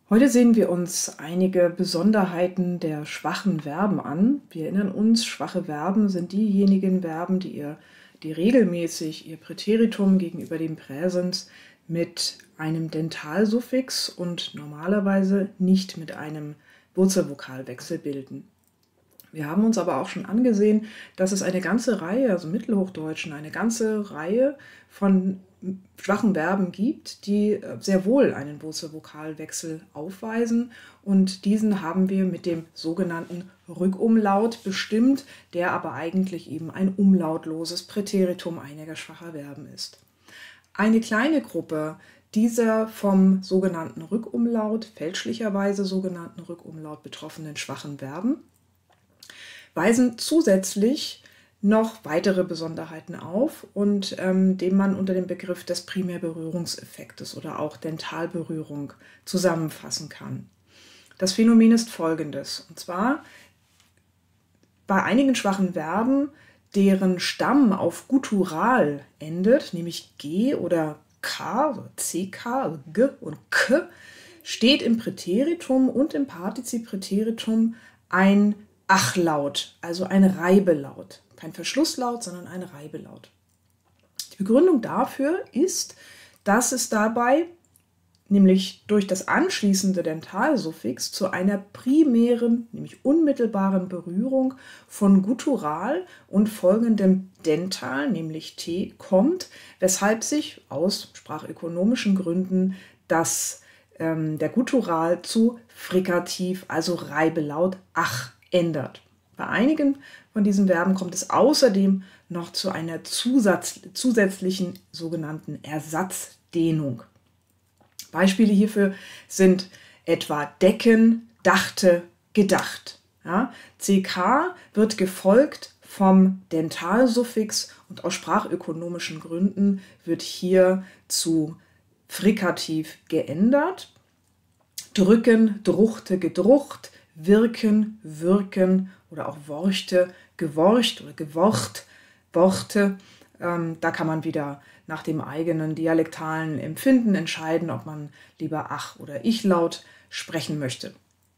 Heute sehen wir uns einige Besonderheiten der schwachen Verben an. Wir erinnern uns, schwache Verben sind diejenigen Verben, die regelmäßig ihr Präteritum gegenüber dem Präsens mit einem Dentalsuffix und normalerweise nicht mit einem Wurzelvokalwechsel bilden. Wir haben uns aber auch schon angesehen, dass es eine ganze Reihe, also Mittelhochdeutschen, eine ganze Reihe von schwachen Verben gibt, die sehr wohl einen Wurzelvokalwechsel aufweisen, und diesen haben wir mit dem sogenannten Rückumlaut bestimmt, der aber eigentlich eben ein umlautloses Präteritum einiger schwacher Verben ist. Eine kleine Gruppe dieser vom sogenannten Rückumlaut, fälschlicherweise sogenannten Rückumlaut betroffenen schwachen Verben weisen zusätzlich noch weitere Besonderheiten auf und den man unter dem Begriff des Primärberührungseffektes oder auch Dentalberührung zusammenfassen kann. Das Phänomen ist folgendes, und zwar bei einigen schwachen Verben, deren Stamm auf Guttural endet, nämlich G oder K, also CK, also G und K, steht im Präteritum und im Partizip-Präteritum ein Achlaut, also ein Reibelaut. Kein Verschlusslaut, sondern ein Reibelaut. Die Begründung dafür ist, dass es dabei, nämlich durch das anschließende Dentalsuffix, zu einer primären, nämlich unmittelbaren Berührung von Guttural und folgendem Dental, nämlich T, kommt, weshalb sich aus sprachökonomischen Gründen der Guttural zu Frikativ, also Reibelaut Ach, ändert. Bei einigen von diesen Verben kommt es außerdem noch zu einer zusätzlichen sogenannten Ersatzdehnung. Beispiele hierfür sind etwa decken, dachte, gedacht. Ja, CK wird gefolgt vom Dentalsuffix und aus sprachökonomischen Gründen wird hier zu Frikativ geändert. Drücken, druchte, gedrucht, wirken, würken oder auch worchte, geworcht oder geworcht, Worte. Da kann man wieder nach dem eigenen dialektalen Empfinden entscheiden, ob man lieber Ach- oder Ich-Laut sprechen möchte.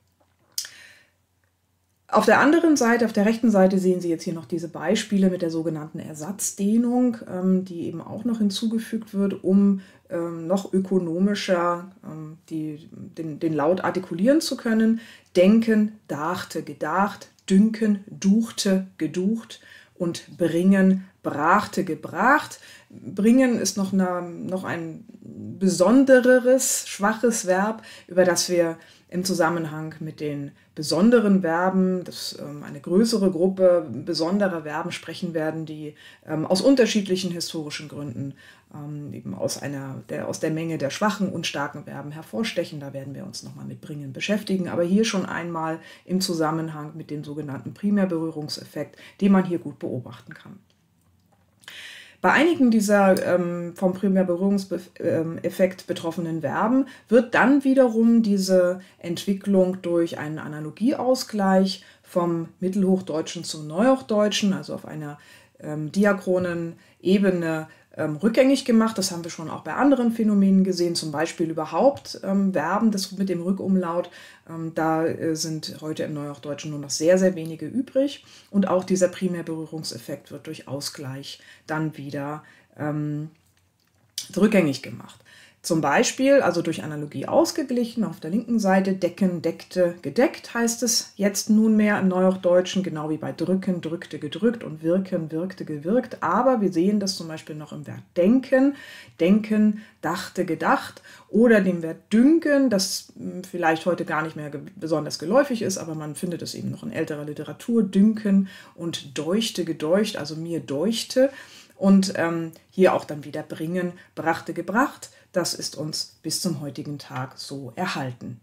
Auf der anderen Seite, auf der rechten Seite sehen Sie jetzt hier noch diese Beispiele mit der sogenannten Ersatzdehnung, die eben auch noch hinzugefügt wird, um noch ökonomischer den Laut artikulieren zu können. Denken, dachte, gedacht, dünken, duchte, geducht und bringen, brachte, gebracht. Bringen ist noch ein besondereres, schwaches Verb, über das wir im Zusammenhang mit den besonderen Verben, eine größere Gruppe besonderer Verben sprechen werden, die aus unterschiedlichen historischen Gründen eben aus der Menge der schwachen und starken Verben hervorstechen. Da werden wir uns nochmal mit Bringen beschäftigen, aber hier schon einmal im Zusammenhang mit dem sogenannten Primärberührungseffekt, den man hier gut beobachten kann. Bei einigen dieser vom Primärberührungseffekt betroffenen Verben wird dann wiederum diese Entwicklung durch einen Analogieausgleich vom Mittelhochdeutschen zum Neuhochdeutschen, also auf einer diachronen Ebene, rückgängig gemacht. Das haben wir schon auch bei anderen Phänomenen gesehen, zum Beispiel überhaupt Verben mit dem Rückumlaut. Da sind heute im Neuhochdeutschen nur noch sehr, sehr wenige übrig. Und auch dieser Primärberührungseffekt wird durch Ausgleich dann wieder rückgängig gemacht. Zum Beispiel, also durch Analogie ausgeglichen, auf der linken Seite decken, deckte, gedeckt heißt es jetzt nunmehr im Neuhochdeutschen, genau wie bei drücken, drückte, gedrückt und wirken, wirkte, gewirkt. Aber wir sehen das zum Beispiel noch im Verb denken, denken, dachte, gedacht oder dem Verb dünken, das vielleicht heute gar nicht mehr besonders geläufig ist, aber man findet es eben noch in älterer Literatur, dünken und deuchte, gedeucht, also mir deuchte. Und hier auch dann wieder bringen, brachte, gebracht. Das ist uns bis zum heutigen Tag so erhalten.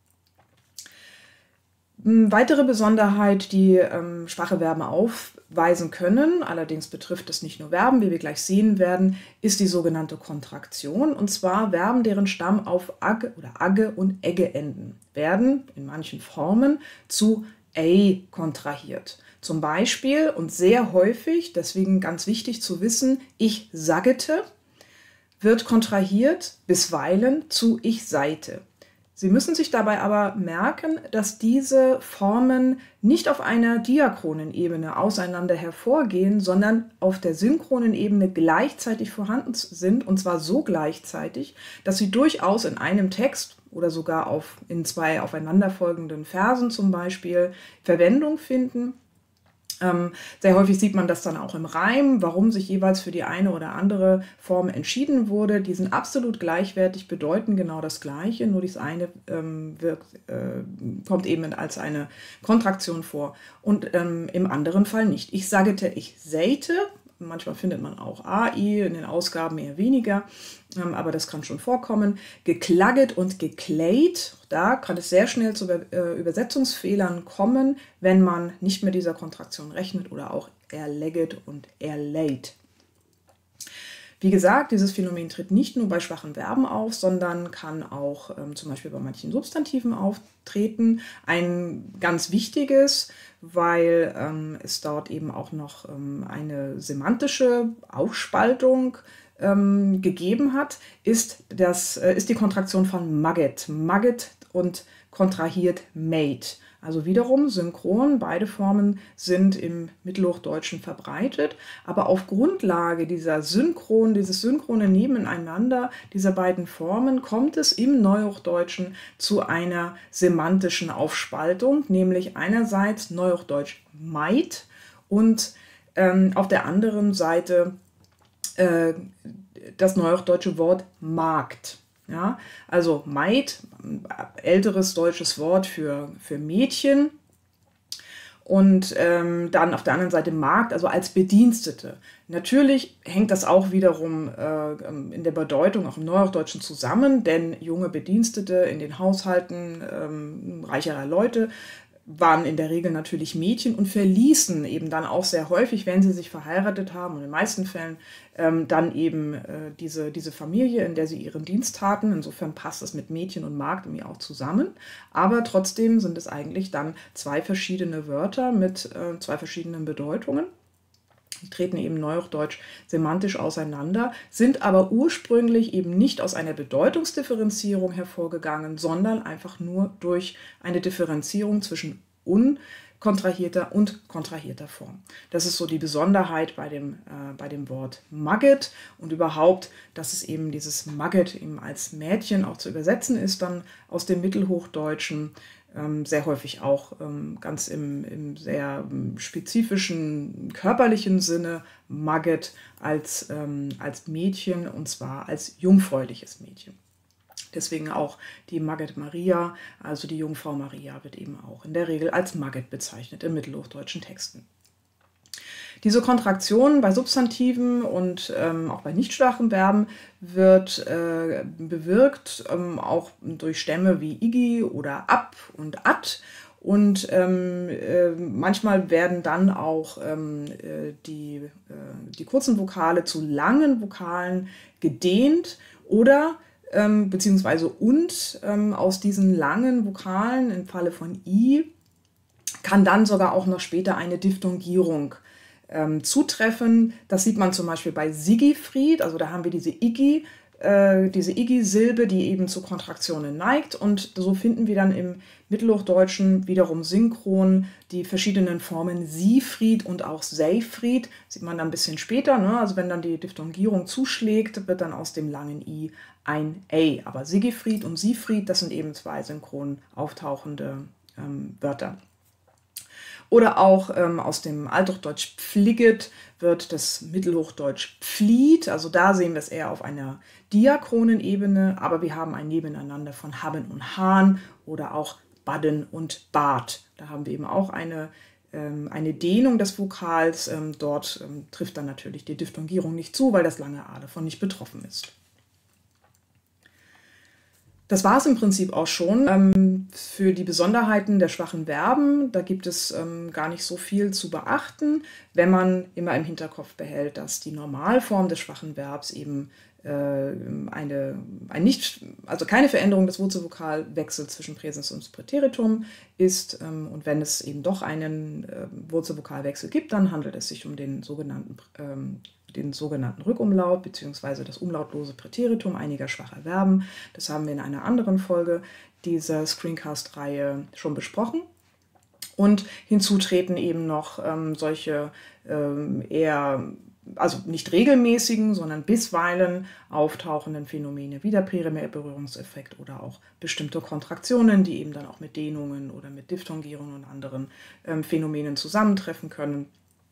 Weitere Besonderheit, die schwache Verben aufweisen können, allerdings betrifft es nicht nur Verben, wie wir gleich sehen werden, ist die sogenannte Kontraktion. Und zwar Verben, deren Stamm auf ag oder agge und egge enden, werden in manchen Formen zu ei kontrahiert. Zum Beispiel und sehr häufig, deswegen ganz wichtig zu wissen, ich saggete, wird kontrahiert bisweilen zu ich seite. Sie müssen sich dabei aber merken, dass diese Formen nicht auf einer diachronen Ebene auseinander hervorgehen, sondern auf der synchronen Ebene gleichzeitig vorhanden sind, und zwar so gleichzeitig, dass sie durchaus in einem Text oder sogar in zwei aufeinanderfolgenden Versen zum Beispiel Verwendung finden. Sehr häufig sieht man das dann auch im Reim, warum sich jeweils für die eine oder andere Form entschieden wurde. Die sind absolut gleichwertig, bedeuten genau das Gleiche, nur das eine kommt eben als eine Kontraktion vor und im anderen Fall nicht. Ich sagte, ich säte. Manchmal findet man auch AI, in den Ausgaben eher weniger, aber das kann schon vorkommen. Geklagget und geklayt, da kann es sehr schnell zu Übersetzungsfehlern kommen, wenn man nicht mit dieser Kontraktion rechnet, oder auch erlegget und erlayt. Wie gesagt, dieses Phänomen tritt nicht nur bei schwachen Verben auf, sondern kann auch zum Beispiel bei manchen Substantiven auftreten. Ein ganz wichtiges, weil es dort eben auch noch eine semantische Aufspaltung gegeben hat, ist die Kontraktion von magget. Magget und kontrahiert made. Also wiederum synchron, beide Formen sind im Mittelhochdeutschen verbreitet, aber auf Grundlage dieses synchrone Nebeneinander dieser beiden Formen kommt es im Neuhochdeutschen zu einer semantischen Aufspaltung, nämlich einerseits Neuhochdeutsch meid und auf der anderen Seite das neuhochdeutsche Wort Magd. Ja, also Maid, älteres deutsches Wort für Mädchen, und dann auf der anderen Seite Magd, also als Bedienstete. Natürlich hängt das auch wiederum in der Bedeutung auch im Neuhochdeutschen zusammen, denn junge Bedienstete in den Haushalten reicherer Leute waren in der Regel natürlich Mädchen und verließen eben dann auch sehr häufig, wenn sie sich verheiratet haben, und in den meisten Fällen dann eben diese Familie, in der sie ihren Dienst taten. Insofern passt es mit Mädchen und Magd irgendwie auch zusammen. Aber trotzdem sind es eigentlich dann zwei verschiedene Wörter mit zwei verschiedenen Bedeutungen. Die treten eben neuhochdeutsch semantisch auseinander, sind aber ursprünglich eben nicht aus einer Bedeutungsdifferenzierung hervorgegangen, sondern einfach nur durch eine Differenzierung zwischen unkontrahierter und kontrahierter Form. Das ist so die Besonderheit bei dem Wort Magget, und überhaupt, dass es eben dieses Magget eben als Mädchen auch zu übersetzen ist, dann aus dem Mittelhochdeutschen. Sehr häufig auch ganz im sehr spezifischen körperlichen Sinne Magget als Mädchen, und zwar als jungfräuliches Mädchen. Deswegen auch die Magget Maria, also die Jungfrau Maria, wird eben auch in der Regel als Magget bezeichnet in mittelhochdeutschen Texten. Diese Kontraktion bei Substantiven und auch bei nicht schwachen Verben wird bewirkt auch durch Stämme wie igi oder ab und at. Und manchmal werden dann auch die kurzen Vokale zu langen Vokalen gedehnt oder beziehungsweise aus diesen langen Vokalen im Falle von i kann dann sogar auch noch später eine Diphthongierung zutreffen. Das sieht man zum Beispiel bei Sigifried, also da haben wir diese Igi-Silbe, die eben zu Kontraktionen neigt, und so finden wir dann im Mittelhochdeutschen wiederum synchron die verschiedenen Formen Siefried und auch Seyfried. Sieht man dann ein bisschen später, ne? Also wenn dann die Diphthongierung zuschlägt, wird dann aus dem langen I ein A. Aber Sigifried und Siefried, das sind eben zwei synchron auftauchende Wörter. Oder auch aus dem Althochdeutsch pfliget wird das Mittelhochdeutsch pfliet. Also da sehen wir es eher auf einer diachronen Ebene, aber wir haben ein Nebeneinander von haben und hahn oder auch badden und bad. Da haben wir eben auch eine Dehnung des Vokals. Dort trifft dann natürlich die Diphthongierung nicht zu, weil das lange A davon nicht betroffen ist. Das war es im Prinzip auch schon für die Besonderheiten der schwachen Verben. Da gibt es gar nicht so viel zu beachten, wenn man immer im Hinterkopf behält, dass die Normalform des schwachen Verbs eben also keine Veränderung des Wurzelvokalwechsels zwischen Präsens und Präteritum ist. Und wenn es eben doch einen Wurzelvokalwechsel gibt, dann handelt es sich um den sogenannten Rückumlaut bzw. das umlautlose Präteritum einiger schwacher Verben. Das haben wir in einer anderen Folge dieser Screencast-Reihe schon besprochen. Und hinzu treten eben noch solche also nicht regelmäßigen, sondern bisweilen auftauchenden Phänomene wie der Primärberührungseffekt oder auch bestimmte Kontraktionen, die eben dann auch mit Dehnungen oder mit Diphthongierungen und anderen Phänomenen zusammentreffen können.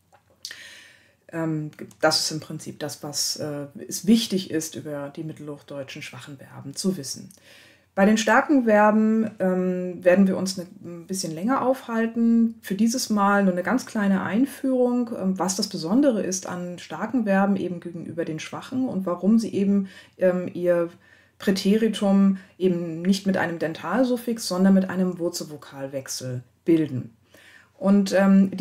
Das ist im Prinzip das, was es wichtig ist, über die mittelhochdeutschen schwachen Verben zu wissen. Bei den starken Verben werden wir uns ein bisschen länger aufhalten. Für dieses Mal nur eine ganz kleine Einführung, was das Besondere ist an starken Verben eben gegenüber den schwachen und warum sie eben ihr Präteritum eben nicht mit einem Dentalsuffix, sondern mit einem Wurzelvokalwechsel bilden. Und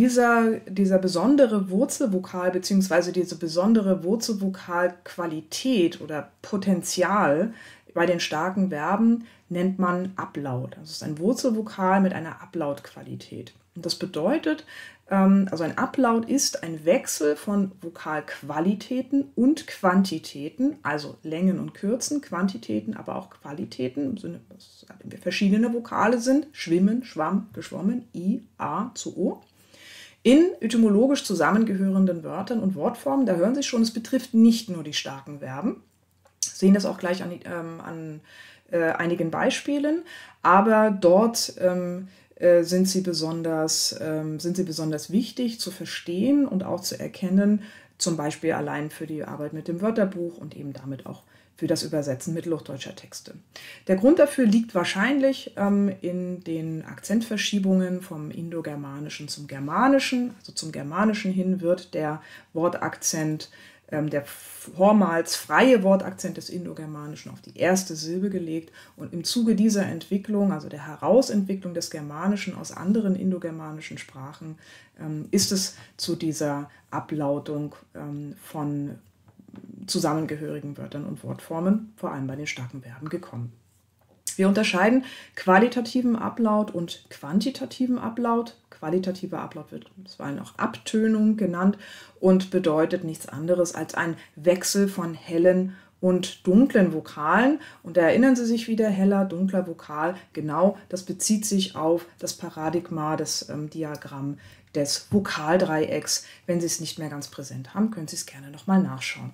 dieser besondere Wurzelvokal bzw. diese besondere Wurzelvokalqualität oder Potenzial bei den starken Verben nennt man Ablaut. Das ist ein Wurzelvokal mit einer Ablautqualität. Und das bedeutet, also ein Ablaut ist ein Wechsel von Vokalqualitäten und Quantitäten, also Längen und Kürzen, Quantitäten, aber auch Qualitäten, im Sinne, dass verschiedene Vokale sind, schwimmen, schwamm, geschwommen, I, A zu O, in etymologisch zusammengehörenden Wörtern und Wortformen. Da hören Sie schon, es betrifft nicht nur die starken Verben. Sehen das auch gleich an einigen Beispielen, aber dort sind sie besonders wichtig zu verstehen und auch zu erkennen, zum Beispiel allein für die Arbeit mit dem Wörterbuch und eben damit auch für das Übersetzen mittelhochdeutscher Texte. Der Grund dafür liegt wahrscheinlich in den Akzentverschiebungen vom Indogermanischen zum Germanischen. Also zum Germanischen hin wird der Wortakzent, der vormals freie Wortakzent des Indogermanischen auf die erste Silbe gelegt und im Zuge dieser Entwicklung, also der Herausentwicklung des Germanischen aus anderen indogermanischen Sprachen, ist es zu dieser Ablautung von zusammengehörigen Wörtern und Wortformen, vor allem bei den starken Verben, gekommen. Wir unterscheiden qualitativen Ablaut und quantitativen Ablaut. Qualitativer Ablaut wird bisweilen auch Abtönung genannt und bedeutet nichts anderes als ein Wechsel von hellen und dunklen Vokalen. Und da erinnern Sie sich wieder, heller, dunkler Vokal, genau, das bezieht sich auf das Paradigma, das Diagramm des Vokaldreiecks. Wenn Sie es nicht mehr ganz präsent haben, können Sie es gerne nochmal nachschauen.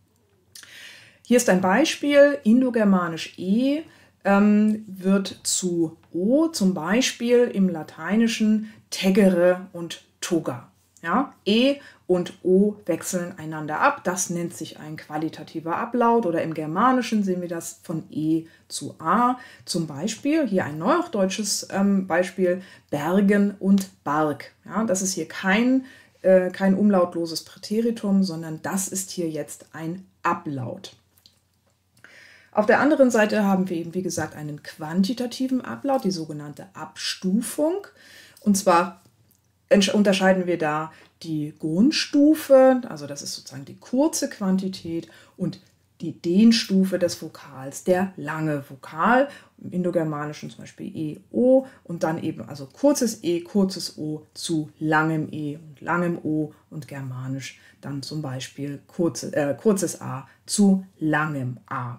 Hier ist ein Beispiel, indogermanisch E wird zu O, zum Beispiel im Lateinischen tegere und toga. Ja? E und O wechseln einander ab, das nennt sich ein qualitativer Ablaut oder im Germanischen sehen wir das von E zu A. Zum Beispiel, hier ein neuhochdeutsches Beispiel, Bergen und Barg. Ja? Das ist hier kein umlautloses Präteritum, sondern das ist hier jetzt ein Ablaut. Auf der anderen Seite haben wir eben, wie gesagt, einen quantitativen Ablaut, die sogenannte Abstufung. Und zwar unterscheiden wir da die Grundstufe, also das ist sozusagen die kurze Quantität, und die Dehnstufe des Vokals, der lange Vokal, im Indogermanischen zum Beispiel E, O und dann eben also kurzes E, kurzes O zu langem E und langem O und germanisch dann zum Beispiel kurzes A zu langem A.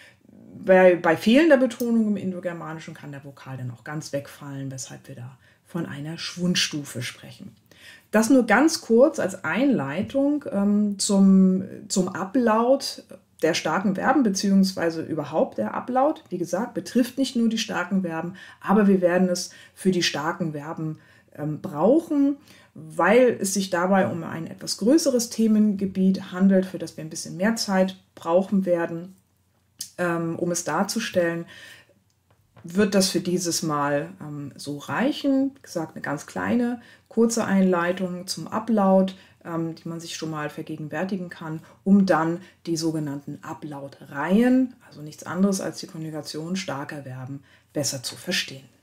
Bei fehlender Betonung im Indogermanischen kann der Vokal dann auch ganz wegfallen, weshalb wir da von einer Schwundstufe sprechen. Das nur ganz kurz als Einleitung zum Ablaut der starken Verben beziehungsweise überhaupt der Ablaut. Wie gesagt, betrifft nicht nur die starken Verben, aber wir werden es für die starken Verben brauchen, weil es sich dabei um ein etwas größeres Themengebiet handelt, für das wir ein bisschen mehr Zeit brauchen werden. Um es darzustellen, wird das für dieses Mal so reichen. Wie gesagt, eine ganz kleine, kurze Einleitung zum Ablaut, die man sich schon mal vergegenwärtigen kann, um dann die sogenannten Ablautreihen, also nichts anderes als die Konjugation starker Verben, besser zu verstehen.